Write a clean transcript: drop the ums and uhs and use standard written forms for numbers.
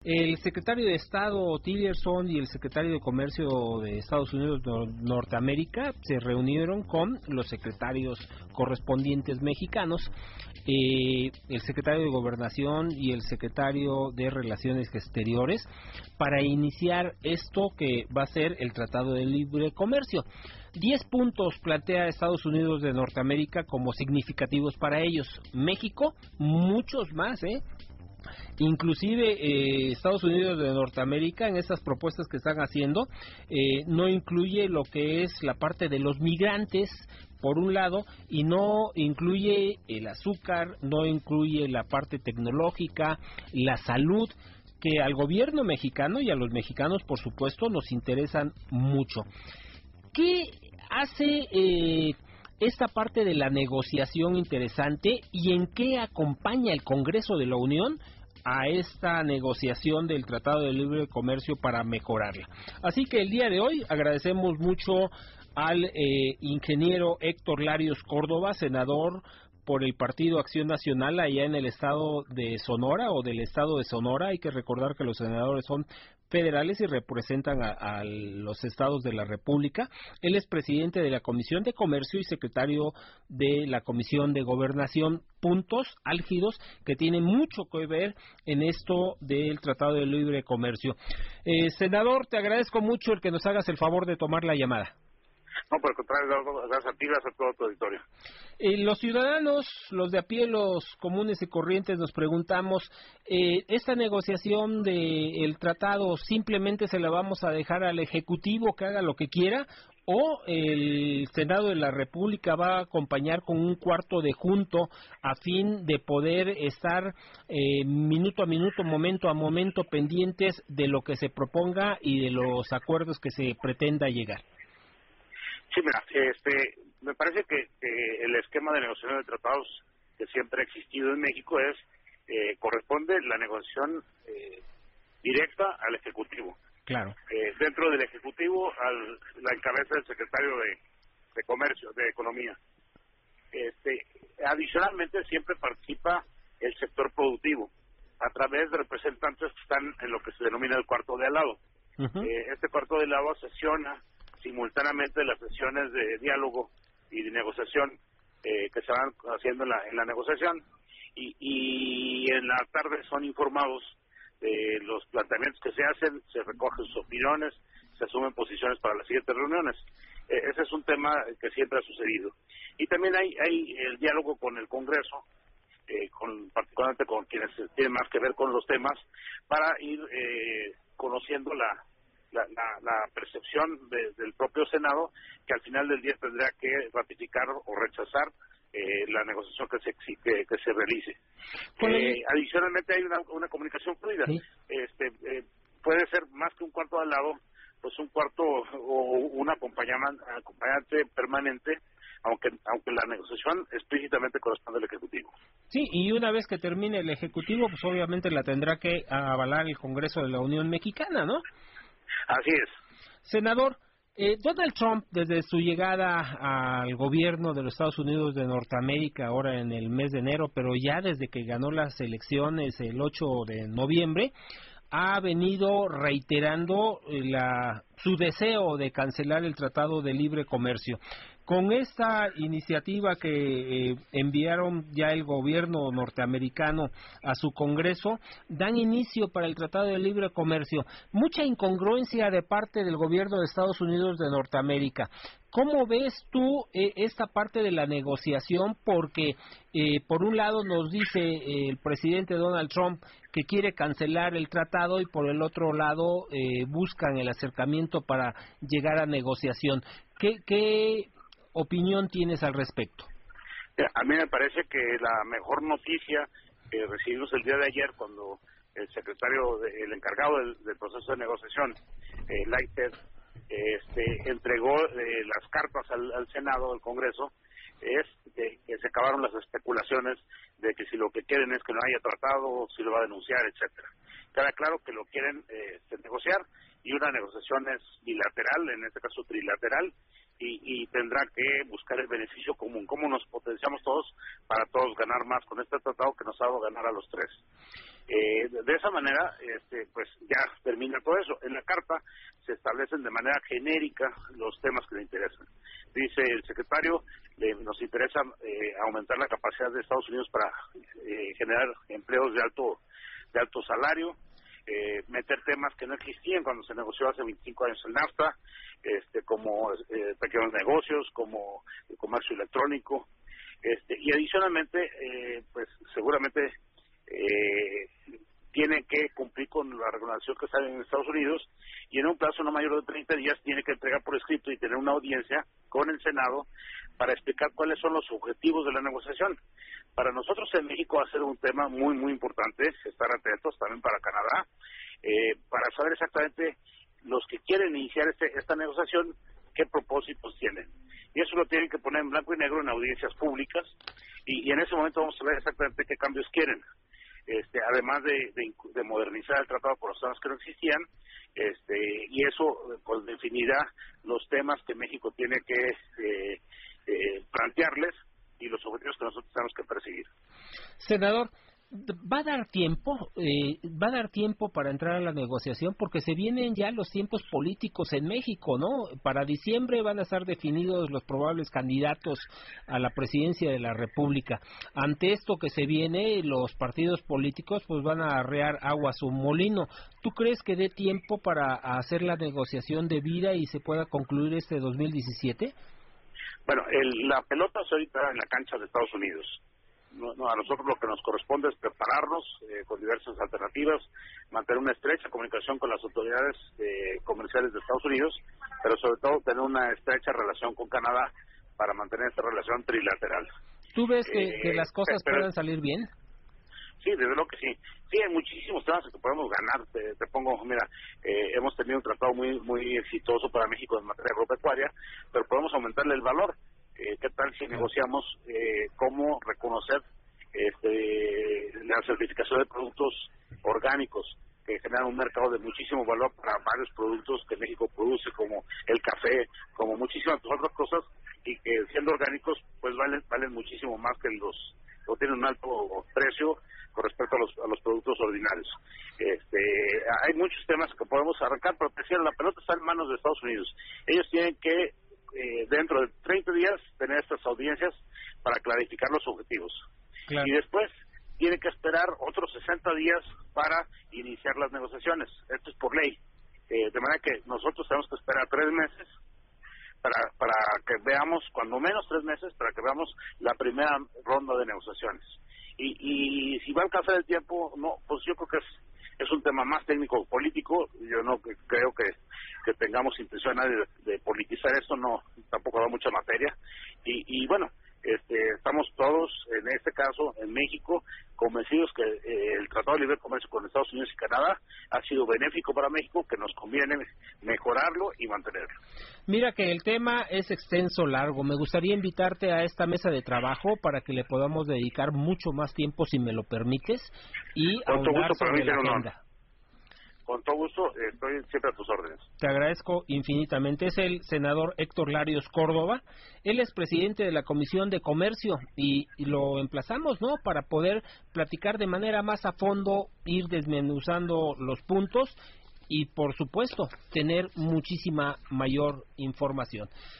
El secretario de Estado Tillerson y el secretario de Comercio de Estados Unidos Norteamérica se reunieron con los secretarios correspondientes mexicanos, el secretario de Gobernación y el secretario de Relaciones Exteriores, para iniciar esto que va a ser el Tratado de Libre Comercio. 10 puntos plantea Estados Unidos de Norteamérica como significativos para ellos. México, muchos más, Inclusive Estados Unidos de Norteamérica en estas propuestas que están haciendo no incluye lo que es la parte de los migrantes por un lado, y no incluye el azúcar, no incluye la parte tecnológica, la salud, que al gobierno mexicano y a los mexicanos por supuesto nos interesan mucho. ¿Qué hace esta parte de la negociación interesante y en qué acompaña el Congreso de la Unión a esta negociación del Tratado de Libre Comercio para mejorarla? Así que el día de hoy agradecemos mucho al ingeniero Héctor Larios Córdoba, senador por el Partido Acción Nacional allá en el estado de Sonora o del estado de Sonora. Hay que recordar que los senadores son federales y representan a los estados de la República. Él es presidente de la Comisión de Comercio y secretario de la Comisión de Gobernación, puntos álgidos que tienen mucho que ver en esto del Tratado de Libre Comercio. Senador, te agradezco mucho el que nos hagas el favor de tomar la llamada. No, por el contrario, gracias a ti, gracias a todo tu auditorio. Los ciudadanos, los de a pie, los comunes y corrientes, nos preguntamos, ¿esta negociación del tratado simplemente se la vamos a dejar al Ejecutivo que haga lo que quiera, o el Senado de la República va a acompañar con un cuarto de junto a fin de poder estar minuto a minuto, momento a momento pendientes de lo que se proponga y de los acuerdos que se pretenda llegar? Sí, mira, me parece que el esquema de negociación de tratados que siempre ha existido en México corresponde la negociación directa al Ejecutivo. Claro. Dentro del Ejecutivo, la encabeza del secretario de Comercio, de Economía. Adicionalmente, siempre participa el sector productivo a través de representantes que están en lo que se denomina el cuarto de al lado. Uh-huh. Este cuarto de al lado sesiona simultáneamente las sesiones de diálogo y de negociación que se van haciendo en la negociación, y en la tarde son informados de los planteamientos que se hacen, se recogen sus opiniones, se asumen posiciones para las siguientes reuniones. Ese es un tema que siempre ha sucedido. Y también hay el diálogo con el Congreso, particularmente con quienes tienen más que ver con los temas, para ir conociendo la percepción del propio Senado, que al final del día tendrá que ratificar o rechazar la negociación que se realice. Adicionalmente hay una comunicación fluida. ¿Sí? Puede ser más que un cuarto al lado, pues un cuarto o un acompañante permanente, aunque la negociación explícitamente corresponde al Ejecutivo. Sí, y una vez que termine el Ejecutivo, pues obviamente la tendrá que avalar el Congreso de la Unión Mexicana, ¿no? Así es. Senador, Donald Trump, desde su llegada al gobierno de los Estados Unidos de Norteamérica, ahora en el mes de enero, pero ya desde que ganó las elecciones el 8 de noviembre, ha venido reiterando su deseo de cancelar el Tratado de Libre Comercio. Con esta iniciativa que enviaron ya el gobierno norteamericano a su Congreso, dan inicio para el Tratado de Libre Comercio. Mucha incongruencia de parte del gobierno de Estados Unidos de Norteamérica. ¿Cómo ves tú esta parte de la negociación? Porque por un lado nos dice el presidente Donald Trump que quiere cancelar el tratado y por el otro lado buscan el acercamiento para llegar a negociación. ¿Qué opinión tienes al respecto? A mí me parece que la mejor noticia que recibimos el día de ayer, cuando el encargado del proceso de negociación, Lighted, entregó las cartas al Senado, al Congreso, es que se acabaron las especulaciones de que si lo que quieren es que no haya tratado, si lo va a denunciar, etcétera. Queda claro que lo quieren negociar, y una negociación es bilateral, en este caso trilateral, y tendrá que buscar el beneficio común, cómo nos potenciamos todos para todos ganar más con este tratado que nos ha dado ganar a los tres. De esa manera, pues ya termina todo eso. En la carta se establecen de manera genérica los temas que le interesan. Dice el secretario, nos interesa aumentar la capacidad de Estados Unidos para generar empleos de alto salario, meter temas que no existían cuando se negoció hace 25 años el NAFTA, como pequeños negocios, como el comercio electrónico, y adicionalmente, pues seguramente tiene que cumplir con la regulación que está en Estados Unidos y en un plazo no mayor de 30 días tiene que entregar por escrito y tener una audiencia con el Senado para explicar cuáles son los objetivos de la negociación. Para nosotros en México va a ser un tema muy, muy importante, estar atentos también para Canadá, para saber exactamente los que quieren iniciar esta negociación, qué propósitos tienen. Y eso lo tienen que poner en blanco y negro en audiencias públicas y en ese momento vamos a ver exactamente qué cambios quieren. Además de modernizar el tratado por los temas que no existían, y eso pues definirá los temas que México tiene que plantearles y los objetivos que nosotros tenemos que perseguir. Senador, ¿va a dar tiempo para entrar a la negociación? Porque se vienen ya los tiempos políticos en México, ¿no? Para diciembre van a estar definidos los probables candidatos a la presidencia de la República. Ante esto que se viene, los partidos políticos pues van a arrear agua a su molino. ¿Tú crees que dé tiempo para hacer la negociación debida y se pueda concluir este 2017? Bueno, la pelota es ahorita en la cancha de Estados Unidos. No, a nosotros lo que nos corresponde es prepararnos con diversas alternativas, mantener una estrecha comunicación con las autoridades comerciales de Estados Unidos, pero sobre todo tener una estrecha relación con Canadá para mantener esta relación trilateral. ¿Tú ves que las cosas puedan salir bien? Sí, desde luego que sí. Sí, hay muchísimos temas que podemos ganar. Te pongo, mira, hemos tenido un tratado muy muy exitoso para México en materia agropecuaria, pero podemos aumentarle el valor. ¿Qué tal si negociamos cómo reconocer la certificación de productos orgánicos que generan un mercado de muchísimo valor para varios productos que México produce, como el café, como muchísimas otras cosas, y que siendo orgánicos pues valen muchísimo más que o tienen un alto precio con respecto a los productos ordinarios. Hay muchos temas que podemos arrancar, pero te decía, la pelota está en manos de Estados Unidos. Ellos tienen que dentro de 30 días tener estas audiencias para clarificar los objetivos. Claro. Y después tiene que esperar otros 60 días para iniciar las negociaciones. Esto es por ley. De manera que nosotros tenemos que esperar 3 meses para que veamos, cuando menos 3 meses, para que veamos la primera ronda de negociaciones. Y si va a alcanzar el tiempo, no, pues yo creo que es un tema más técnico político. Yo no creo que tengamos intención de politizar esto, no, tampoco da mucha materia. Y bueno, estamos todos, en este caso, en México, convencidos que el Tratado de Libre Comercio con Estados Unidos y Canadá ha sido benéfico para México, que nos conviene mejorarlo y mantenerlo. Mira que el tema es extenso, largo. Me gustaría invitarte a esta mesa de trabajo para que le podamos dedicar mucho más tiempo, si me lo permites, y ahondar sobre la agenda. Con todo gusto, estoy siempre a tus órdenes. Te agradezco infinitamente. Es el senador Héctor Larios Córdoba. Él es presidente de la Comisión de Comercio y lo emplazamos, ¿no?, para poder platicar de manera más a fondo, ir desmenuzando los puntos y, por supuesto, tener muchísima mayor información.